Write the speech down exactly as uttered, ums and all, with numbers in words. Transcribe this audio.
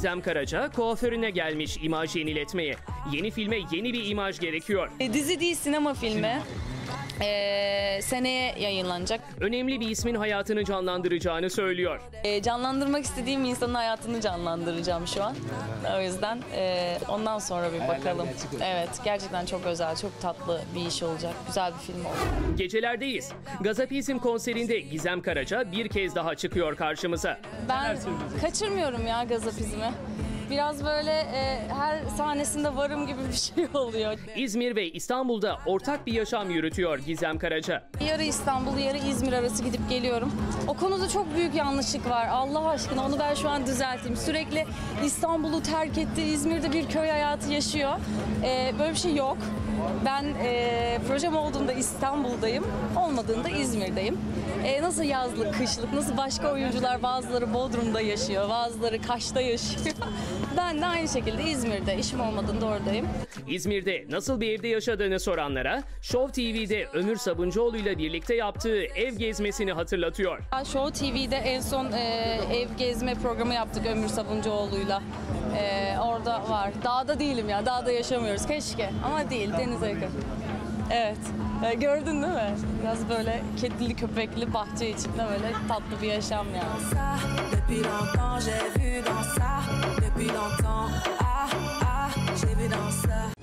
Gizem Karaca kuaförüne gelmiş imaj yeniletmeye. Yeni filme yeni bir imaj gerekiyor. E, dizi değil, sinema filmi. Ee, seneye yayınlanacak. Önemli bir ismin hayatını canlandıracağını söylüyor. Ee, canlandırmak istediğim insanın hayatını canlandıracağım şu an. O yüzden e, ondan sonra bir bakalım. Evet, gerçekten çok özel, çok tatlı bir iş olacak. Güzel bir film olacak. Gecelerdeyiz. Gazapizm konserinde Gizem Karaca bir kez daha çıkıyor karşımıza. Ben kaçırmıyorum ya Gazapizmi. Biraz böyle e, her sahnesinde varım gibi bir şey oluyor. İzmir ve İstanbul'da ortak bir yaşam yürütüyor Gizem Karaca. Yarı İstanbul, yarı İzmir arası gidip geliyorum. O konuda çok büyük yanlışlık var. Allah aşkına onu ben şu an düzelteyim. Sürekli İstanbul'u terk etti, İzmir'de bir köy hayatı yaşıyor. E, böyle bir şey yok. Ben e, projem olduğunda İstanbul'dayım, olmadığında İzmir'deyim. E, nasıl yazlık, kışlık, nasıl başka oyuncular bazıları Bodrum'da yaşıyor, bazıları Kaş'ta yaşıyor. Ben de aynı şekilde İzmir'de, işim olmadığında oradayım. İzmir'de nasıl bir evde yaşadığını soranlara Show T V'de Ömür Sabuncuoğlu ile birlikte yaptığı ev gezmesini hatırlatıyor. Show T V'de en son e, ev gezme programı yaptık Ömür Sabuncuoğlu'yla. E, orada var. Dağda değilim ya, dağda yaşamıyoruz. Keşke ama değil, denize yakın. Evet. E, gördün değil mi? Biraz böyle kedili köpekli bahçe içinde böyle tatlı bir yaşam yani. Depuis longtemps j'ai vu dans ça, depuis longtemps, ah ah j'ai vu dans ça.